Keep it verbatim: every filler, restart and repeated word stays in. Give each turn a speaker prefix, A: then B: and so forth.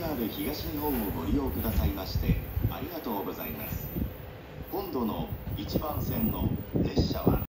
A: ャール 東日本をご利用くださいましてありがとうございます。今度のいちばん線の列車は